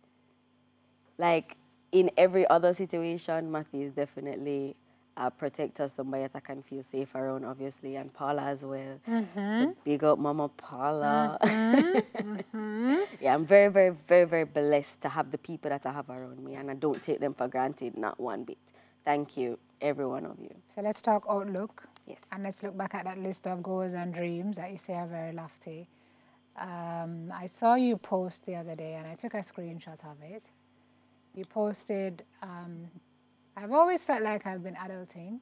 like in every other situation, Matthew is definitely a protector, somebody that I can feel safe around, obviously, and Paula as well. Mm-hmm. So big up Mama Paula. Mm-hmm. mm-hmm. Yeah, I'm very, very, very, very blessed to have the people that I have around me, and I don't take them for granted, not one bit. Thank you, every one of you. So let's talk outlook. Yes. And let's look back at that list of goals and dreams that you say are very lofty. Um, I saw you post the other day, and I took a screenshot of it. You posted, um, I've always felt like I've been adulting,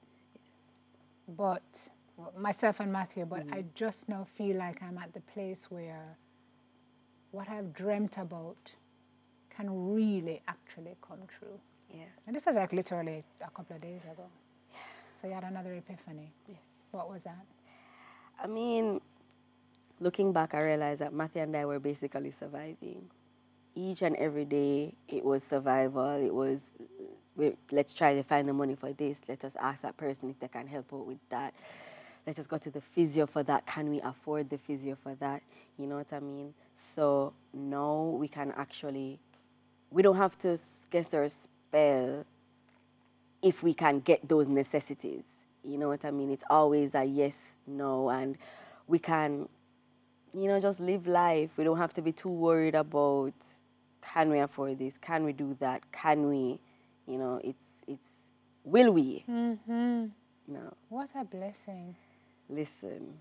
but well, myself and Matthew, but mm-hmm. I just now feel like I'm at the place where what I've dreamt about can really actually come true. Yeah. And this was like literally a couple of days ago. Yeah. So you had another epiphany. Yes. What was that? I mean, looking back, I realized that Matthew and I were basically surviving. Each and every day, it was survival. It was, let's try to find the money for this. Let us ask that person if they can help out with that. Let us go to the physio for that. Can we afford the physio for that? You know what I mean? So now we can actually, we don't have to guess or spell if we can get those necessities. You know what I mean? It's always a yes, no, and we can, you know, just live life. We don't have to be too worried about, can we afford this? Can we do that? Can we, you know, it's, it's, will we? Mm-hmm. No. What a blessing. Listen,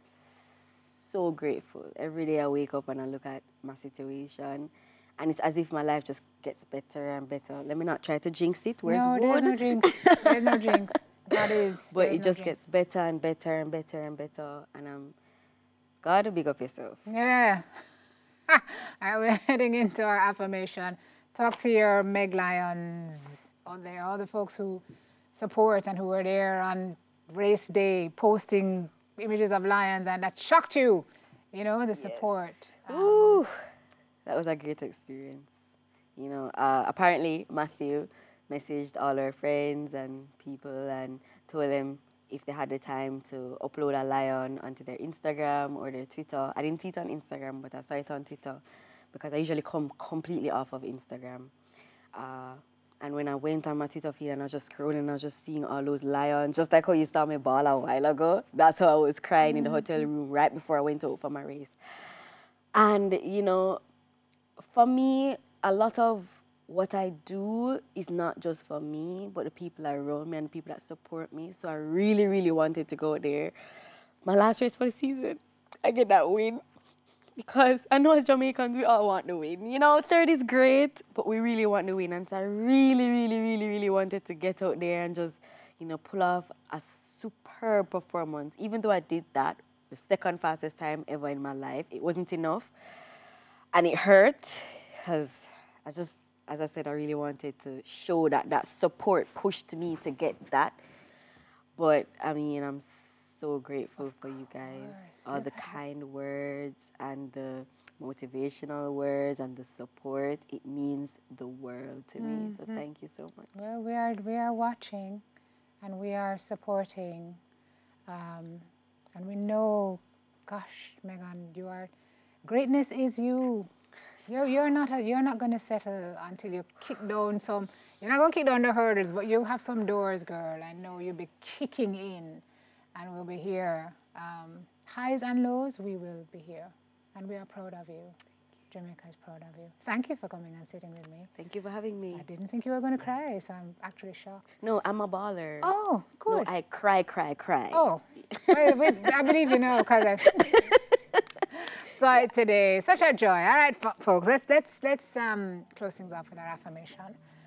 so grateful. Every day I wake up and I look at my situation, and it's as if my life just gets better and better. Let me not try to jinx it. Where's no, wood? there's no jinx. There's no jinx. That is. But it no just jinx. gets better and better and better and better. And I'm, God, big up yourself. Yeah. All right, we're heading into our affirmation. Talk to your Meg Lions out there, all the folks who support and who were there on race day posting images of lions, and that shocked you, you know, the support. Yes. Um, Ooh, that was a great experience. You know, uh, apparently Matthew messaged all our friends and people and told them if they had the time to upload a lion onto their Instagram or their Twitter. I didn't see it on Instagram, but I saw it on Twitter because I usually come completely off of Instagram. Uh, and when I went on my Twitter feed and I was just scrolling, I was just seeing all those lions, just like how you saw me ball a while ago. That's how I was crying mm-hmm. in the hotel room right before I went out for my race. And, you know, for me, a lot of what I do is not just for me, but the people around me and the people that support me. So I really, really wanted to go there. My last race for the season, I get that win. Because I know as Jamaicans, we all want the win. You know, third is great, but we really want the win. And so I really, really, really, really wanted to get out there and just, you know, pull off a superb performance. Even though I did that, the second fastest time ever in my life, it wasn't enough. And it hurt, because I just, as I said, I really wanted to show that that support pushed me to get that. But, I mean, I'm so grateful for you guys. All the kind words and the motivational words and the support. It means the world to mm-hmm. me. So thank you so much. Well, we are, we are watching and we are supporting. Um, and we know, gosh, Megan, you are, greatness is you. You're, you're not, a, you're not going to settle until you kick down some, you're not going to kick down the hurdles, but you have some doors, girl. I know you'll be kicking in and we'll be here. Um, highs and lows, we will be here. And we are proud of you. Jamaica is proud of you. Thank you for coming and sitting with me. Thank you for having me. I didn't think you were going to cry, so I'm actually shocked. No, I'm a baller. Oh, good. No, I cry, cry, cry. Oh, wait, wait, I believe you know, because I saw it today. Such a joy. All right, folks, let's, let's, let's um, close things off with our affirmation.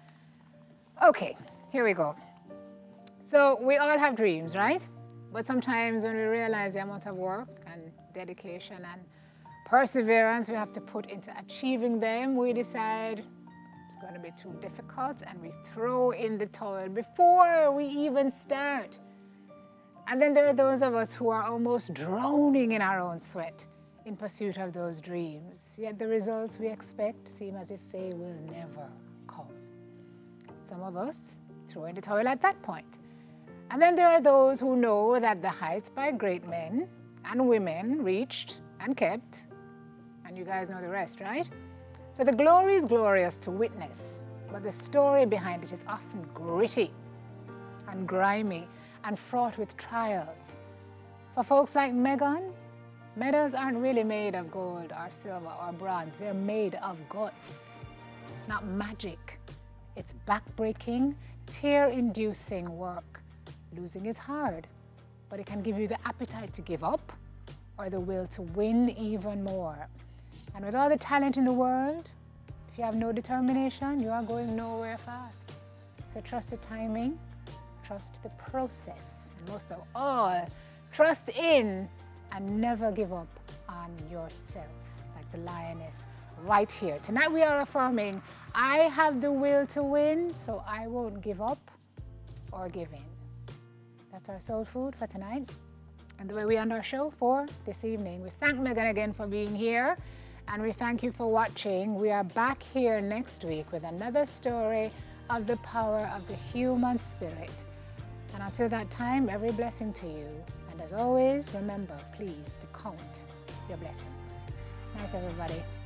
Okay, here we go. So we all have dreams, right? But sometimes when we realize the amount of work and dedication and perseverance we have to put into achieving them, we decide it's going to be too difficult and we throw in the towel before we even start. And then there are those of us who are almost drowning in our own sweat in pursuit of those dreams, yet the results we expect seem as if they will never come. Some of us throw in the towel at that point. And then there are those who know that the heights by great men and women reached and kept, and you guys know the rest, right? So the glory is glorious to witness, but the story behind it is often gritty and grimy and fraught with trials. For folks like Megan, medals aren't really made of gold or silver or bronze. They're made of guts. It's not magic. It's backbreaking, tear-inducing work. Losing is hard, but it can give you the appetite to give up or the will to win even more. And with all the talent in the world, if you have no determination, you are going nowhere fast. So trust the timing, trust the process, and most of all, trust in and never give up on yourself, like the lioness right here. Tonight we are affirming, I have the will to win, so I won't give up or give in. That's our soul food for tonight. And the way we end our show for this evening. We thank Megan again for being here. And we thank you for watching. We are back here next week with another story of the power of the human spirit. And until that time, every blessing to you. And as always, remember, please, to count your blessings. Night, everybody.